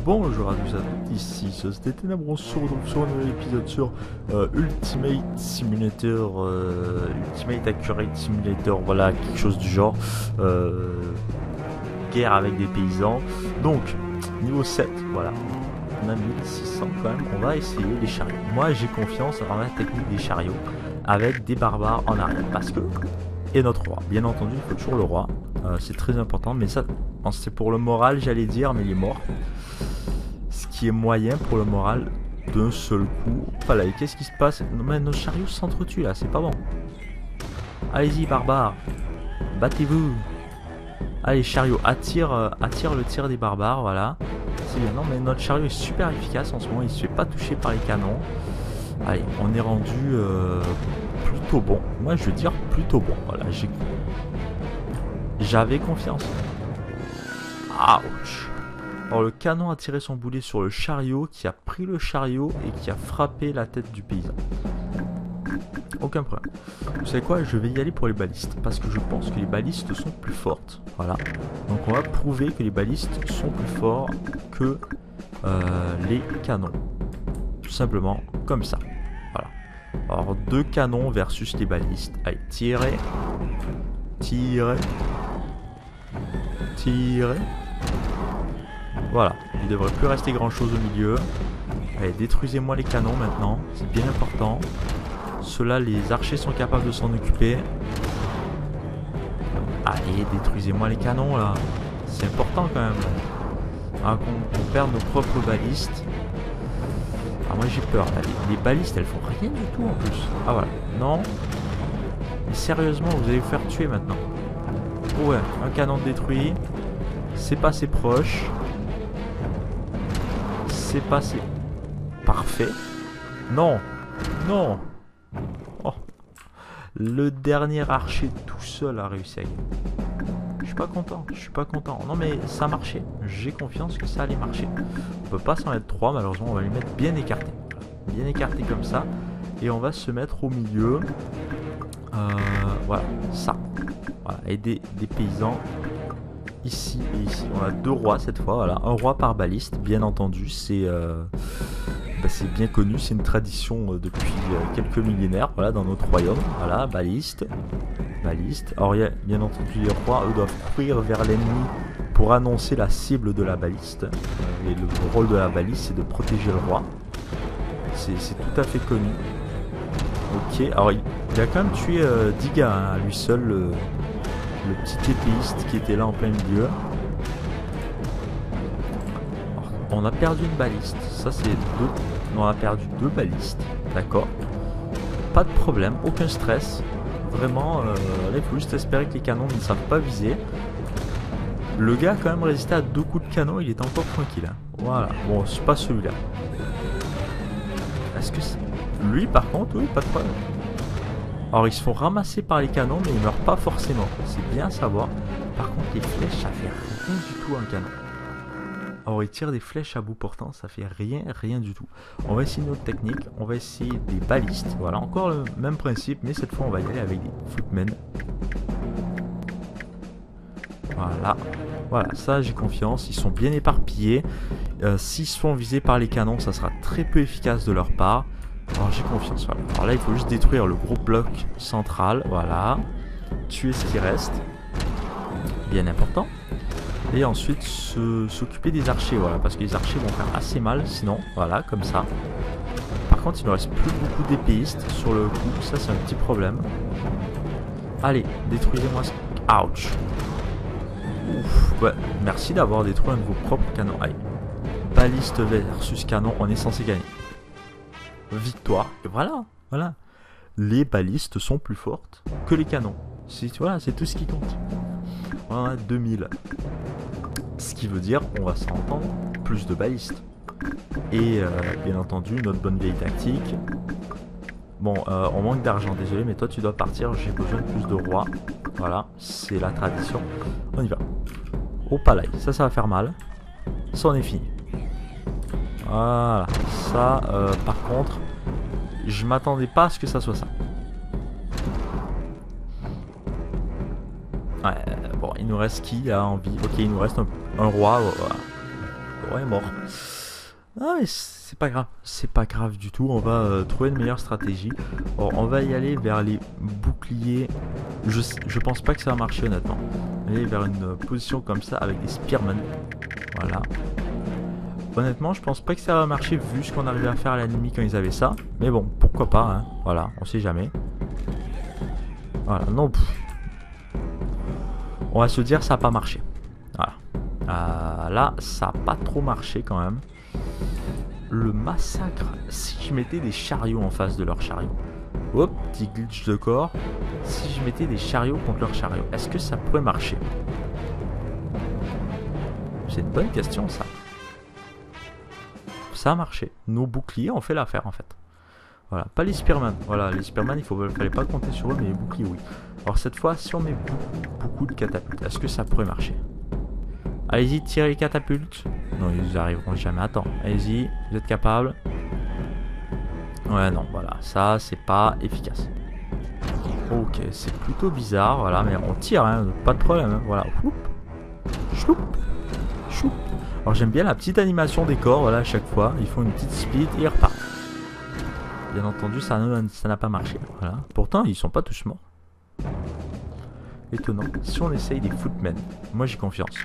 Bonjour à tous, ici Société Ténèbres, on se retrouve sur un nouvel épisode sur Ultimate Simulator, Ultimate Accurate Simulator, voilà, quelque chose du genre, guerre avec des paysans. Donc, niveau 7, voilà, on a 1600 quand même, on va essayer les chariots. Moi j'ai confiance en la technique des chariots avec des barbares en arrière, parce que, et notre roi, bien entendu, il faut toujours le roi, c'est très important, mais ça, c'est pour le moral j'allais dire, mais il est mort. Ce qui est moyen pour le moral d'un seul coup. Voilà, et qu'est-ce qui se passe? Non, mais nos chariots s'entretuent là, c'est pas bon. Allez-y, barbares, battez-vous. Allez, chariot, attire le tir des barbares, voilà. C'est bien, non mais notre chariot est super efficace en ce moment, il se fait pas toucher par les canons. Allez, on est rendu plutôt bon. Moi je veux dire plutôt bon, voilà, j'avais confiance. Ouch. Alors le canon a tiré son boulet sur le chariot, qui a pris le chariot et qui a frappé la tête du paysan. Aucun problème. Vous savez quoi, je vais y aller pour les balistes, parce que je pense que les balistes sont plus fortes. Voilà. Donc on va prouver que les balistes sont plus forts que les canons. Tout simplement comme ça. Voilà. Alors deux canons versus les balistes. Allez, tirez. Tirez. Tirez. Voilà, il ne devrait plus rester grand chose au milieu. Allez, détruisez-moi les canons maintenant, c'est bien important. Ceux-là, les archers sont capables de s'en occuper. Allez, détruisez-moi les canons là. C'est important quand même. Ah, qu'on perde nos propres balistes. Ah, moi j'ai peur. Là. Les balistes, elles font rien du tout en plus. Ah voilà, non. Mais sérieusement, vous allez vous faire tuer maintenant. Ouais, un canon détruit. C'est passé proche. C'est passé. Parfait. Non. Non. Oh. Le dernier archer tout seul a réussi à gagner. Je suis pas content. Je suis pas content. Non mais ça marchait. J'ai confiance que ça allait marcher. On peut pas s'en mettre 3 malheureusement. On va les mettre bien écartés. Bien écartés comme ça. Et on va se mettre au milieu. Voilà. Ça. Voilà. Et des paysans. Ici et ici, on a deux rois cette fois, voilà, un roi par baliste, bien entendu, c'est bien connu, c'est une tradition depuis quelques millénaires, voilà, dans notre royaume, voilà, baliste, baliste. Alors, bien entendu, les rois, eux, doivent courir vers l'ennemi pour annoncer la cible de la baliste, et le rôle de la baliste, c'est de protéger le roi, c'est tout à fait connu. Ok, alors, il a quand même tué 10 gars, hein, à lui seul, le petit épéiste qui était là en plein milieu. Alors, on a perdu une baliste. Ça c'est deux. On a perdu deux balistes. D'accord. Pas de problème. Aucun stress. Vraiment. Là il faut juste espérer que les canons ne savent pas viser. Le gars a quand même résisté à deux coups de canon. Il est encore tranquille. Hein. Voilà. Bon, c'est pas celui-là. Est-ce que c'est... Lui par contre, oui, pas de problème. Alors ils se font ramasser par les canons mais ils meurent pas forcément, c'est bien à savoir. Par contre les flèches ça fait rien du tout un canon. Alors ils tirent des flèches à bout portant, ça fait rien du tout. On va essayer une autre technique, on va essayer des balistes. Voilà, encore le même principe mais cette fois on va y aller avec des footmen. Voilà, voilà, ça j'ai confiance, ils sont bien éparpillés. S'ils se font viser par les canons ça sera très peu efficace de leur part. Alors j'ai confiance, voilà. Alors là il faut juste détruire le gros bloc central, voilà. Tuer ce qui reste. Bien important. Et ensuite s'occuper des archers, voilà. Parce que les archers vont faire assez mal sinon, voilà, comme ça. Par contre il ne reste plus beaucoup d'épéistes sur le coup, ça c'est un petit problème. Allez, détruisez-moi ce... Ouch. Ouf, ouais, merci d'avoir détruit un de vos propres canons. Allez, baliste versus canon, on est censé gagner. Victoire, et voilà, voilà. Les balistes sont plus fortes que les canons. Voilà, c'est tout ce qui compte. On a 2000. Ce qui veut dire, on va s'entendre, plus de balistes. Et bien entendu, notre bonne vieille tactique. Bon, on manque d'argent, désolé, mais toi tu dois partir, j'ai besoin de plus de rois. Voilà, c'est la tradition. On y va. Au palais, ça va faire mal. Ça, on est fini. Voilà, ça par contre, je m'attendais pas à ce que ça soit ça. Ouais, bon, il nous reste qui là en vie? Ok, il nous reste un roi. Voilà. On est mort. Ah mais c'est pas grave, c'est pas grave du tout, on va trouver une meilleure stratégie. Alors, on va y aller vers les boucliers, je pense pas que ça va marcher honnêtement. Aller vers une position comme ça avec des spearmen, voilà. Honnêtement je pense pas que ça va marcher vu ce qu'on arrivait à faire à l'ennemi quand ils avaient ça. Mais bon, pourquoi pas, hein. Voilà, on sait jamais. Voilà, non. On va se dire ça n'a pas marché. Voilà. Là, ça n'a pas trop marché quand même. Le massacre, si je mettais des chariots en face de leurs chariots. Hop, petit glitch de corps. Si je mettais des chariots contre leurs chariots, est-ce que ça pourrait marcher? C'est une bonne question ça. Ça a marché. Nos boucliers ont fait l'affaire en fait. Voilà, pas les spearmen. Voilà, les spearmen, fallait pas compter sur eux, mais les boucliers oui. Alors cette fois, si on met beaucoup de catapultes, est-ce que ça pourrait marcher? Allez-y, tirez les catapultes. Non, ils arriveront jamais à temps. Allez-y, vous êtes capables. Ouais, non, voilà, ça c'est pas efficace. Ok, c'est plutôt bizarre, voilà, mais on tire, hein, pas de problème, hein, voilà. Chloup, chloup. Alors j'aime bien la petite animation des corps, voilà, à chaque fois, ils font une petite speed et ils repartent. Bien entendu, ça n'a pas marché, voilà. Pourtant, ils sont pas tous morts. Étonnant. Si on essaye des footmen, moi j'ai confiance.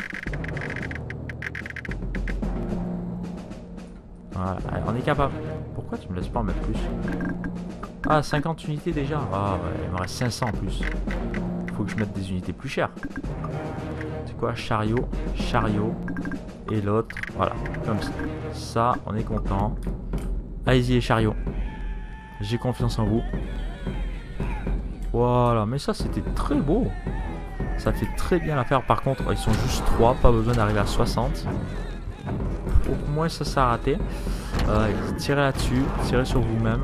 Voilà, allez, on est capable. Pourquoi tu me laisses pas en mettre plus? Ah, 50 unités déjà. Ah ouais, il me reste 500 en plus. Faut que je mette des unités plus chères. C'est quoi? Chariot, chariot. Et l'autre, voilà, comme ça. Ça, on est content. Allez-y les chariots. J'ai confiance en vous. Voilà, mais ça c'était très beau. Ça fait très bien l'affaire. Par contre, ils sont juste 3, pas besoin d'arriver à 60. Au moins ça s'est raté. Tirez là-dessus, tirez sur vous-même.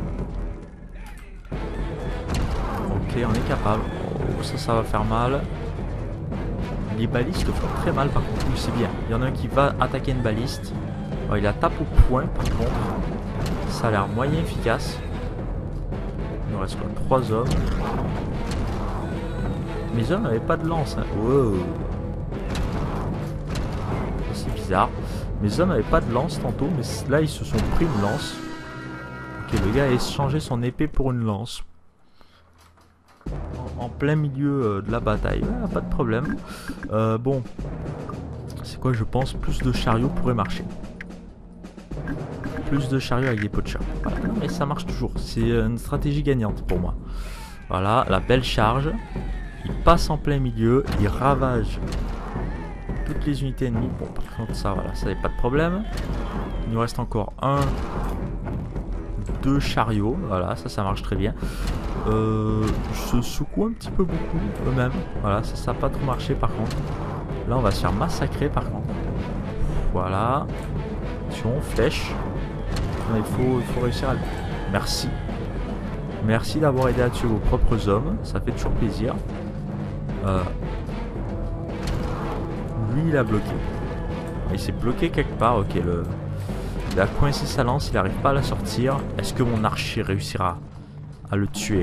Ok, on est capable. Oh, ça va faire mal. Les balistes font très mal par contre, oui, c'est bien. Il y en a un qui va attaquer une baliste. Oh, il la tape au point par contre. Ça a l'air moyen efficace. Il nous reste quoi? 3 hommes. Mes hommes n'avaient pas de lance. Hein. Wow. C'est bizarre. Mes hommes n'avaient pas de lance tantôt, mais là ils se sont pris une lance. Ok, le gars a échangé son épée pour une lance. En plein milieu de la bataille. Ouais, pas de problème. Bon. C'est quoi, je pense? Plus de chariots pourrait marcher. Plus de chariots avec des pots de chat. Voilà. Mais ça marche toujours. C'est une stratégie gagnante pour moi. Voilà, la belle charge. Il passe en plein milieu. Il ravage toutes les unités ennemies. Bon, par contre, ça, voilà, ça n'est pas de problème. Il nous reste encore 2 chariots. Voilà, ça marche très bien. Je secoue un petit peu beaucoup eux-mêmes. Voilà, ça n'a pas trop marché par contre. Là, on va se faire massacrer par contre. Voilà. Attention, flèche. Il faut réussir à le... Merci. Merci d'avoir aidé à tuer vos propres hommes. Ça fait toujours plaisir. Lui, il a bloqué. Il s'est bloqué quelque part. Ok, il a coincé sa lance. Il n'arrive pas à la sortir. Est-ce que mon archer réussira à le tuer?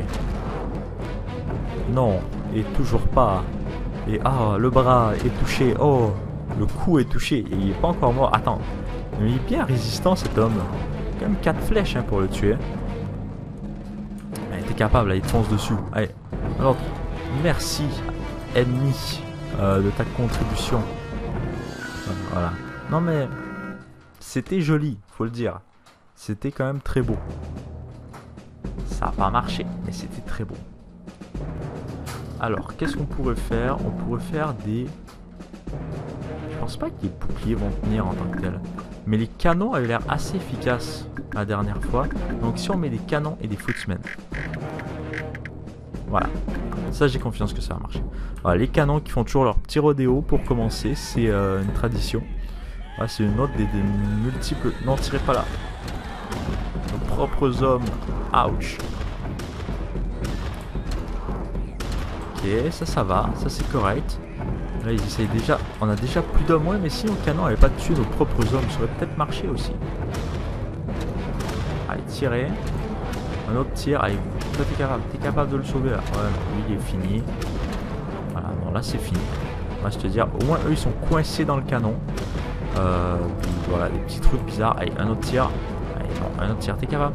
Non. Et toujours pas. Et le bras est touché. Oh, le cou est touché. Et il n'est pas encore mort. Attends. Mais il est bien résistant cet homme. Quand même 4 flèches hein, pour le tuer. T'es capable, là, il te fonce dessus. Allez. Alors, merci, ennemi, de ta contribution. Voilà. Non mais, c'était joli, faut le dire. C'était quand même très beau. Ça n'a pas marché, mais c'était très beau. Alors, qu'est-ce qu'on pourrait faire? On pourrait faire des... Je pense pas que les boucliers vont tenir en tant que tel. Mais les canons avaient l'air assez efficaces la dernière fois. Donc si on met des canons et des footmen. Voilà. Ça j'ai confiance que ça va marcher. Voilà, les canons qui font toujours leur petit rodéo pour commencer. C'est une tradition. Voilà, c'est une autre des multiples... Non, tirez pas là. Nos propres hommes. Ouch. Ok, ça va. Ça c'est correct. Là ils essayent déjà, on a déjà plus d'hommes, ouais, mais si nos canons n'avaient pas tué nos propres hommes, ça aurait peut-être marché aussi. Allez, tirez. Un autre tir, allez, toi t'es capable de le sauver là. Ouais, lui il est fini. Voilà, bon là c'est fini. On va se te dire, au moins eux ils sont coincés dans le canon. Voilà, des petits trucs bizarres. Allez, un autre tir. Allez, non, un autre tir, t'es capable?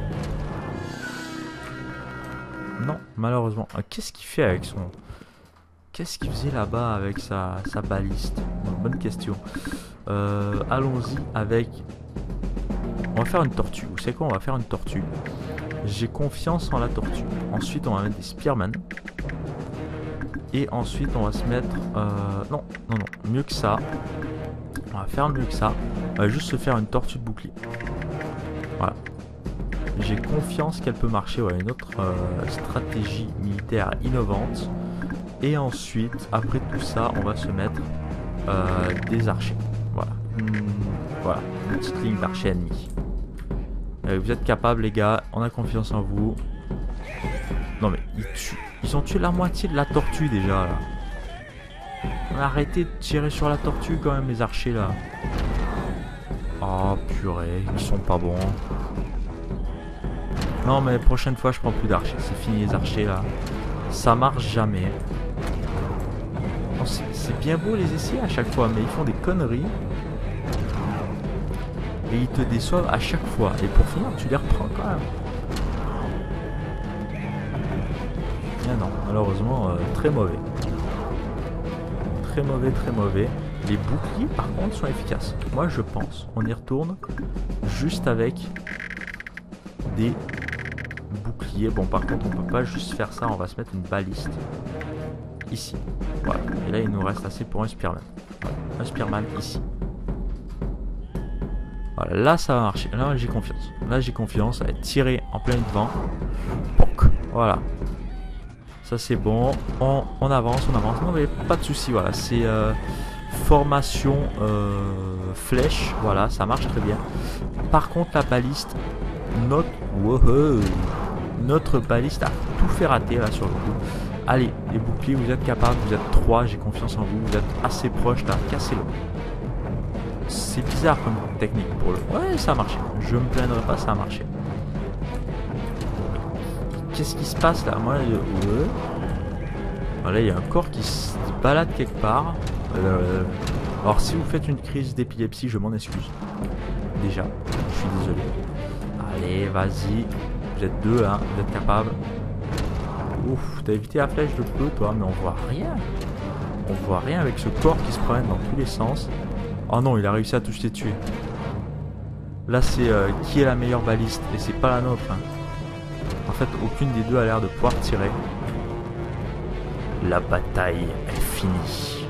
Non, malheureusement. Qu'est-ce qu'il fait avec son... Qu'est-ce qu'il faisait là-bas avec sa baliste? Bonne question. Allons-y avec... On va faire une tortue. Vous savez quoi? On va faire une tortue. J'ai confiance en la tortue. Ensuite, on va mettre des spearmen. Et ensuite, on va se mettre... Non, non, non. Mieux que ça. On va faire mieux que ça. On va juste se faire une tortue de bouclier. Voilà. J'ai confiance qu'elle peut marcher. Voilà, une autre stratégie militaire innovante. Et ensuite, après tout ça, on va se mettre des archers. Voilà. Voilà, une petite ligne d'archers ennemis. Vous êtes capables, les gars. On a confiance en vous. Non mais ils ont tué la moitié de la tortue déjà là. Arrêtez de tirer sur la tortue quand même, les archers là. Oh purée, ils sont pas bons. Non mais prochaine fois je prends plus d'archers. C'est fini les archers là. Ça marche jamais. Oh, c'est bien beau les essayer à chaque fois, mais ils font des conneries. Et ils te déçoivent à chaque fois. Et pour finir, tu les reprends quand même. Ah non, malheureusement, très mauvais. Très mauvais, très mauvais. Les boucliers, par contre, sont efficaces. Moi, je pense. On y retourne juste avec des boucliers. Bon, par contre, on peut pas juste faire ça. On va se mettre une baliste. Ici. Voilà. Et là, il nous reste assez pour un spearman. Voilà. Un spearman ici. Voilà, là ça va marcher. Là j'ai confiance. Là j'ai confiance. Ça va être tiré en plein vent. Poc. Voilà. Ça c'est bon. On avance, on avance. Non mais pas de souci. Voilà, c'est formation flèche. Voilà, ça marche très bien. Par contre la baliste, notre baliste a tout fait rater là sur le coup. Allez, les boucliers, vous êtes capables. Vous êtes 3. J'ai confiance en vous. Vous êtes assez proches là. Cassez-le. C'est bizarre comme technique pour le... Ouais, ça a marché. Je me plaindrai pas, ça a marché. Qu'est-ce qui se passe là? Moi, voilà, il y a un corps qui se balade quelque part. Alors, si vous faites une crise d'épilepsie, je m'en excuse. Déjà, je suis désolé. Allez, vas-y. Vous êtes 2, hein. Vous êtes capables. Ouf, t'as évité la flèche de feu, toi, mais on voit rien. On voit rien avec ce corps qui se promène dans tous les sens. Oh non, il a réussi à tous les tuer. Là, c'est qui est la meilleure baliste. Et c'est pas la nôtre. Hein. En fait, aucune des deux a l'air de pouvoir tirer. La bataille est finie.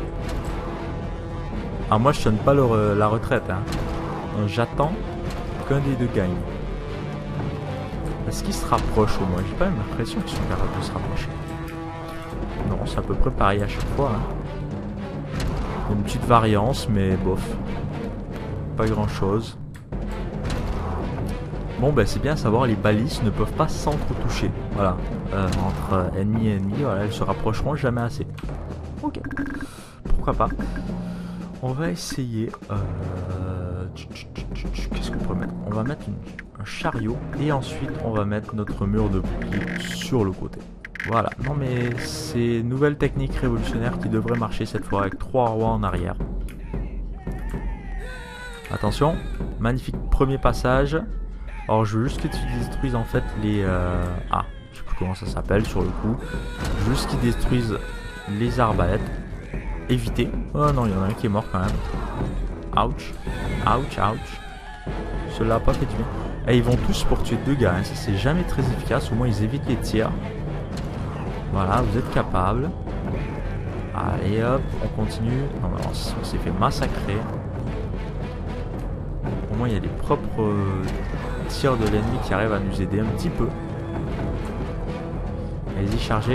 Ah, moi, je sonne pas la retraite. Hein. J'attends qu'un des deux gagne. Est-ce qu'ils se rapprochent au moins? J'ai pas l'impression qu'ils sont capables de se rapprocher. Non, c'est à peu près pareil à chaque fois. Hein. Une petite variance, mais bof. Pas grand chose. Bon, bah c'est bien à savoir, les balistes ne peuvent pas s'entre-toucher. Voilà. Entre ennemi et ennemi, voilà, elles se rapprocheront jamais assez. Ok. Pourquoi pas. On va essayer... Qu'est-ce qu'on peut mettre? On va mettre un chariot. Et ensuite, on va mettre notre mur de bouclier sur le côté. Voilà, non mais c'est une nouvelle technique révolutionnaire qui devrait marcher cette fois avec 3 rois en arrière. Attention, magnifique premier passage. Alors je veux juste que tu détruises en fait les... Ah, je sais plus comment ça s'appelle sur le coup. Juste qu'ils détruisent les arbalètes. Éviter. Oh non, il y en a un qui est mort quand même. Ouch, ouch, ouch. Cela n'a pas fait du bien. Et ils vont tous pour tuer 2 gars, hein. Ça c'est jamais très efficace, au moins ils évitent les tirs. Voilà, vous êtes capables. Allez hop, on continue. Non, mais on s'est fait massacrer. Au moins il y a les propres tirs de l'ennemi qui arrivent à nous aider un petit peu. Allez-y, chargez.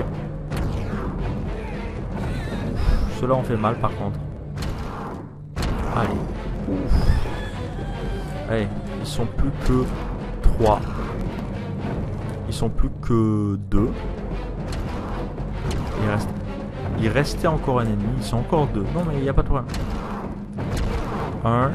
Ceux-là ont fait mal par contre. Allez. Ouf. Allez, ils sont plus que 3. Ils sont plus que 2. Il restait encore un ennemi, ils sont encore 2. Non mais il n'y a pas de problème. 1.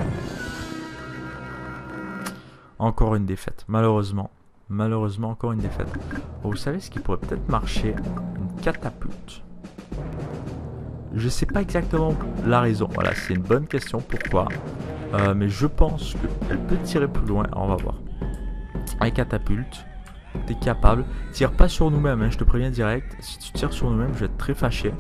Encore une défaite, malheureusement. Malheureusement, encore une défaite. Bon, vous savez ce qui pourrait peut-être marcher? Une catapulte. Je sais pas exactement la raison. Voilà, c'est une bonne question. Pourquoi mais je pense qu'elle peut tirer plus loin. Alors, on va voir. Avec catapulte, t'es capable. Tire pas sur nous-mêmes, hein, je te préviens direct. Si tu tires sur nous-mêmes, je vais être très fâché.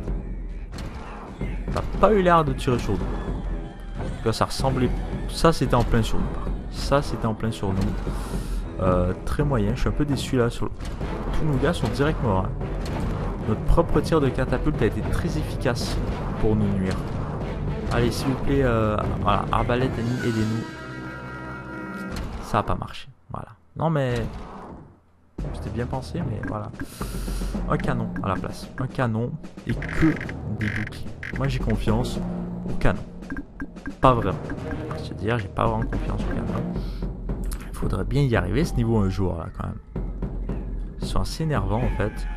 T'as pas eu l'air de tirer sur nous. Là, ça ressemblait. Ça, c'était en plein sur nous. Ça, c'était en plein sur nous. Très moyen. Je suis un peu déçu là. Tous nos gars sont direct morts. Hein. Notre propre tir de catapulte a été très efficace pour nous nuire. Allez, s'il vous plaît, voilà, arbalète, aidez-nous. Ça a pas marché. Voilà. Non, mais. C'était bien pensé, mais voilà. Un canon à la place. Un canon et que des boucliers. Moi, j'ai confiance au canon. Pas vraiment. C'est-à-dire, j'ai pas vraiment confiance au canon. Il faudrait bien y arriver ce niveau un jour, là, quand même. Ils sont assez énervants, en fait.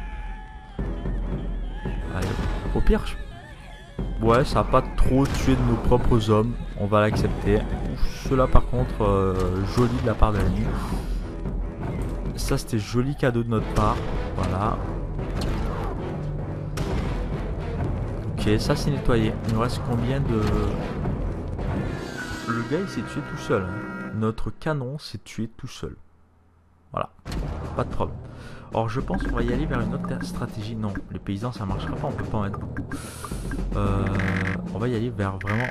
Allez, au pire, ouais, ça n'a pas trop tué de nos propres hommes. On va l'accepter. Cela, par contre, joli de la part de l'ennemi. Ça, c'était joli cadeau de notre part. Voilà. Ok, ça c'est nettoyé. Il nous reste combien de... Le gars, il s'est tué tout seul. Hein. Notre canon s'est tué tout seul. Voilà. Pas de problème. Or, je pense qu'on va y aller vers une autre stratégie. Non, les paysans, ça marchera pas. On peut pas en mettre beaucoup. On va y aller vers vraiment...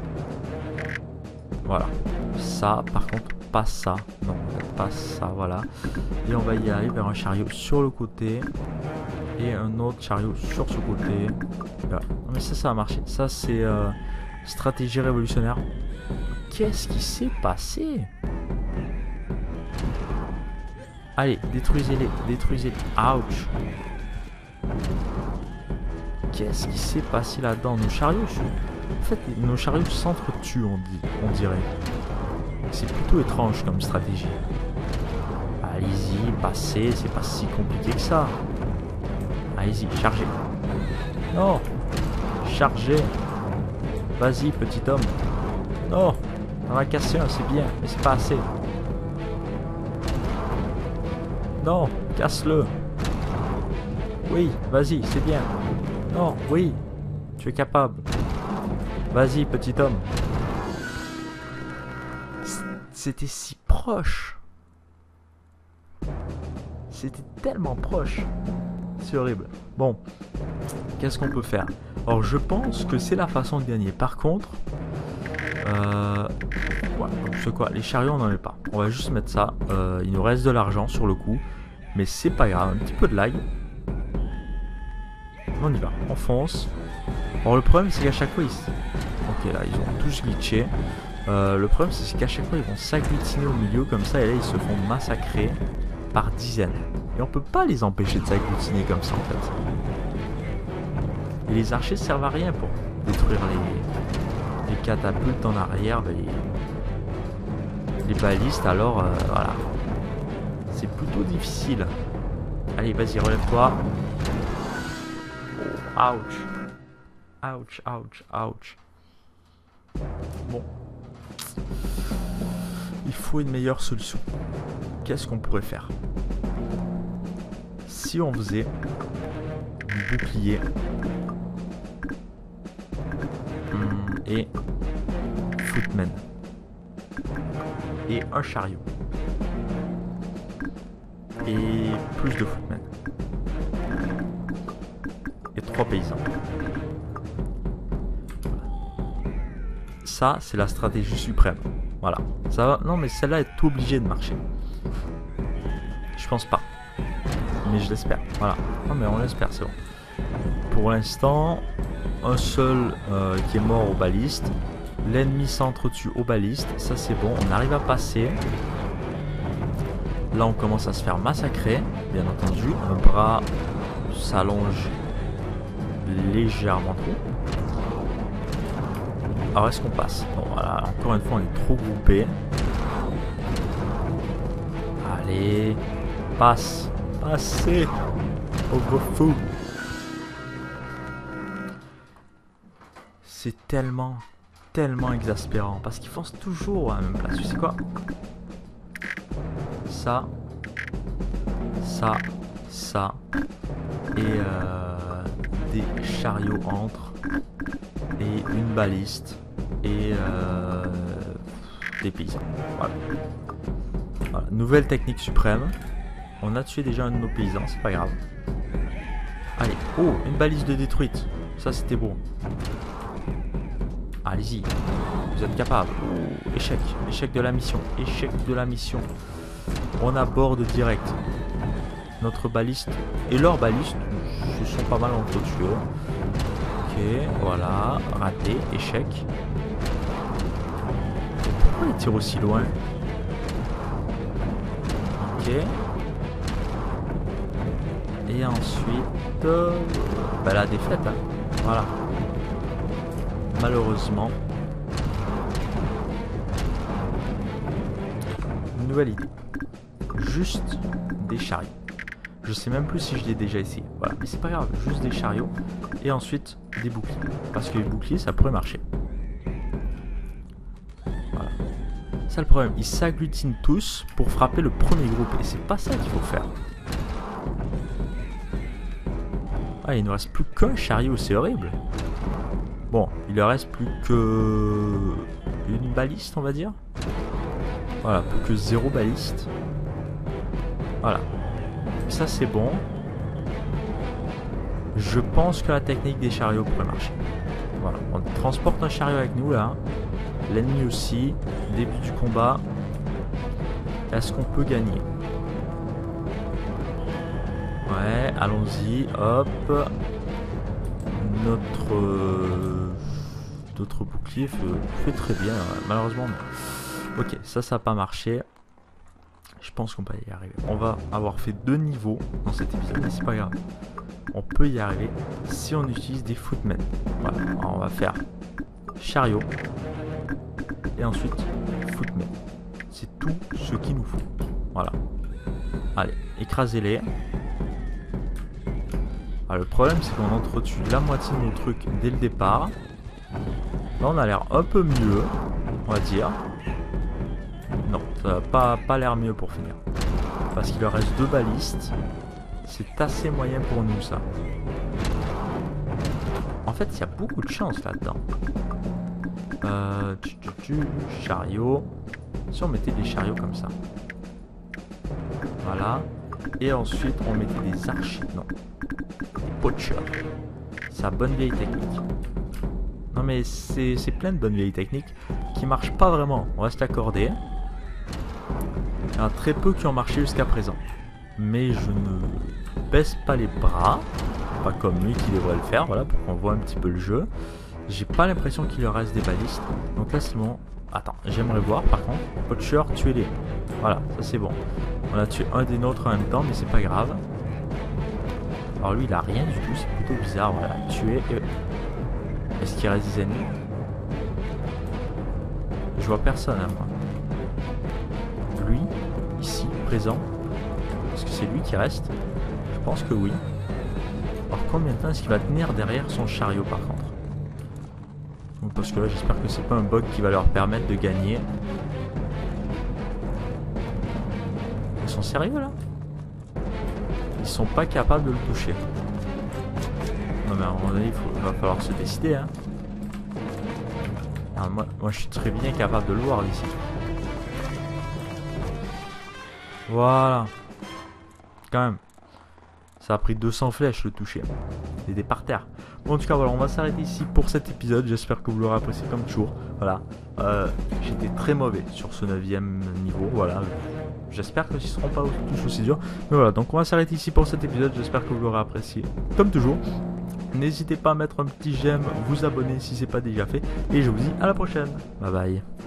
Voilà. Ça, par contre, pas ça. Non, pas ça, voilà. Et on va y aller vers un chariot sur le côté. Et un autre chariot sur ce côté. Voilà. Non, mais ça va marcher. Ça, c'est stratégie révolutionnaire. Qu'est-ce qui s'est passé? Allez, détruisez-les, détruisez-les. Ouch. Qu'est-ce qui s'est passé là-dedans? Nos chariots, en fait, nos chariots s'entretuent, on dirait. C'est plutôt étrange comme stratégie. Allez-y, passez, c'est pas si compliqué que ça. Allez-y, chargez. Non, chargez. Vas-y, petit homme. Non, on en a cassé un, c'est bien, mais c'est pas assez. Non, casse-le. Oui, vas-y, c'est bien. Non, oui, tu es capable. Vas-y, petit homme. C'était si proche. C'était tellement proche. C'est horrible. Bon, qu'est-ce qu'on peut faire? Alors, je pense que c'est la façon de gagner. Par contre, ouais, c'est quoi? Les chariots, on n'en est pas. On va juste mettre ça. Il nous reste de l'argent sur le coup. Mais c'est pas grave. Un petit peu de lag. On y va. On fonce. Alors, le problème, c'est qu'à chaque fois, ok, là, ils ont tous glitché. Le problème, c'est qu'à chaque fois, ils vont s'agglutiner au milieu comme ça. Et là, ils se font massacrer par dizaines. Et on peut pas les empêcher de s'agglutiner comme ça, en fait. Et les archers servent à rien pour détruire les catapultes en arrière, les balistes. Alors, voilà. C'est plutôt difficile. Allez, vas-y, relève-toi. Oh, ouch. Ouch, ouch, ouch. Bon. Il faut une meilleure solution. Qu'est-ce qu'on pourrait faire? Si on faisait un bouclier et footmen et un chariot et plus de footmen et 3 paysans. Ça, c'est la stratégie suprême. Voilà. Ça va. Non, mais celle-là est obligée de marcher. Je pense pas. Mais je l'espère. Voilà. Non, mais on l'espère, c'est bon. Pour l'instant, un seul qui est mort au baliste. L'ennemi s'entretue au baliste. Ça, c'est bon. On arrive à passer. Là, on commence à se faire massacrer. Bien entendu. Un bras s'allonge légèrement trop. Alors, est-ce qu'on passe? Bon, voilà. Encore une fois, on est trop groupés. Allez. Passe. Passez. Pauvre fou. C'est tellement exaspérant. Parce qu'ils foncent toujours à la même place. Tu sais quoi? Ça. Et des chariots entrent. et une baliste et des paysans. Voilà. Voilà. Nouvelle technique suprême. On a tué déjà un de nos paysans, c'est pas grave. Allez, oh, une baliste de détruite. Ça c'était bon. Allez-y, vous êtes capable. Oh, échec, échec de la mission, échec de la mission. On aborde direct. Notre baliste et leur baliste se sont pas mal entretués. Ok, voilà, raté, échec. Pourquoi il tire aussi loin? Ok. Et ensuite, bah, la défaite. Hein. Voilà. Malheureusement. Une nouvelle idée. Juste des chariots. Je sais même plus si je l'ai déjà essayé. Voilà, mais c'est pas grave. Juste des chariots. Et ensuite, des boucliers. Parce que les boucliers, ça pourrait marcher. Voilà. Ça le problème. Ils s'agglutinent tous pour frapper le premier groupe. Et c'est pas ça qu'il faut faire. Ah, il ne reste plus qu'un chariot. C'est horrible. Bon, il ne reste plus que une baliste, on va dire. Voilà, plus que 0 baliste. Voilà. Ça, c'est bon. Je pense que la technique des chariots pourrait marcher. Voilà, on transporte un chariot avec nous, là. L'ennemi aussi. Début du combat. Est-ce qu'on peut gagner? Ouais, allons-y. Hop. Notre bouclier fait très bien, malheureusement non. Ok, ça n'a pas marché. Je pense qu'on va y arriver. On va avoir fait 2 niveaux dans cet épisode, mais c'est pas grave. On peut y arriver si on utilise des footmen. Voilà, alors on va faire chariot et ensuite footmen. C'est tout ce qu'il nous faut. Voilà. Allez, écrasez-les. Alors, le problème, c'est qu'on entretue la moitié de nos trucs dès le départ. Là, on a l'air un peu mieux, on va dire. Non, ça n'a pas l'air mieux pour finir. Parce qu'il leur reste 2 balistes. C'est assez moyen pour nous, ça. En fait, il y a beaucoup de chance là-dedans. Chariot. Si on mettait des chariots comme ça. Voilà. Et ensuite, on mettait des archers. Non. Poacher. C'est la bonne vieille technique. Non mais c'est plein de bonnes vieilles techniques qui marchent pas vraiment, on va se l'accorder. Il y en a très peu qui ont marché jusqu'à présent. Mais je ne baisse pas les bras. Pas comme lui qui devrait le faire, voilà, pour qu'on voit un petit peu le jeu. J'ai pas l'impression qu'il leur reste des balistes. Donc là c'est bon. Attends, j'aimerais voir par contre. Poacher, tuez-les. Voilà, ça c'est bon. On a tué un des nôtres en même temps, mais c'est pas grave. Alors lui il a rien du tout, c'est plutôt bizarre, voilà, tuer. Est-ce qu'il reste des ennemis? Je vois personne hein, moi. Lui, ici, présent. Est-ce que c'est lui qui reste? Je pense que oui. Alors combien de temps est-ce qu'il va tenir derrière son chariot par contre? Donc, parce que là j'espère que c'est pas un bug qui va leur permettre de gagner. Ils sont sérieux là? Ils sont pas capables de le toucher. Non mais à un moment donné il va falloir se décider hein. Alors, moi je suis très bien capable de le voir d'ici. Voilà. Quand même. Ça a pris 200 flèches le toucher. Il était par terre. Bon en tout cas voilà, on va s'arrêter ici pour cet épisode. J'espère que vous l'aurez apprécié comme toujours. Voilà. J'étais très mauvais sur ce 9ème niveau. Voilà. J'espère que ce ne seront pas tous aussi durs. Mais voilà, donc on va s'arrêter ici pour cet épisode. J'espère que vous l'aurez apprécié comme toujours. N'hésitez pas à mettre un petit j'aime, vous abonner si ce n'est pas déjà fait. Et je vous dis à la prochaine. Bye bye.